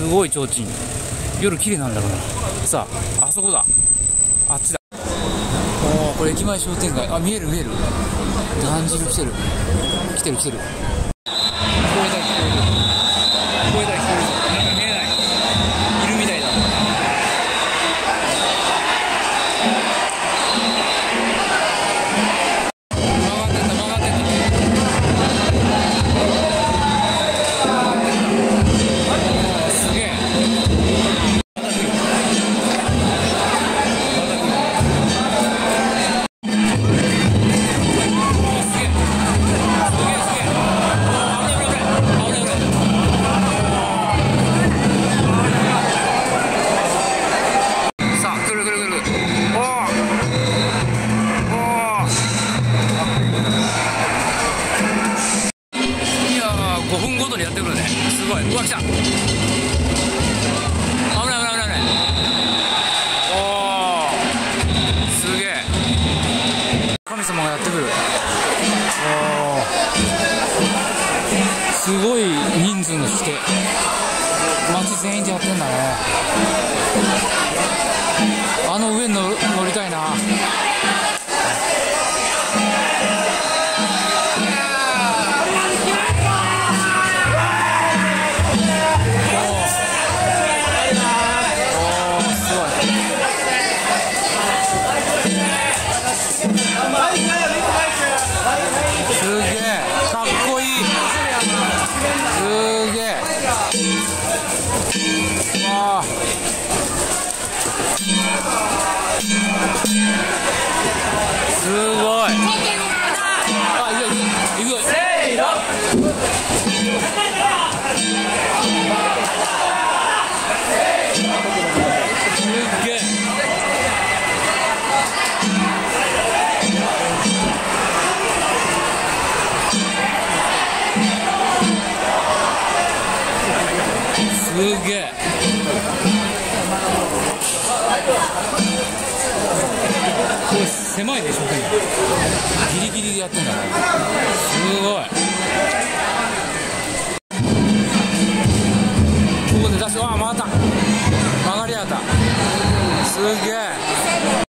すごい提灯、夜綺麗なんだろうな。さあ、あそこだ、あっちだ。おお、これ駅前商店街、あ、見える見える、だんじり来てる、来てる来てる。声だけ聞こえる、声だけ聞こえるぞ。なんか見えない、いるみたいだ。5分ごとにやってくるね。すごい。うわ、来た。危ない危ない危ない危ない。おお、すげえ。神様がやってくる。おお、すごい人数の人。街全員でやってんだね。あの上に乗りたいな。すげえかっこいい、すげえ、わあ、すごい。あ、いくいく、せーの、すげえ。すげえ。これ狭いでしょ、ギリギリでやってんだから。すごい。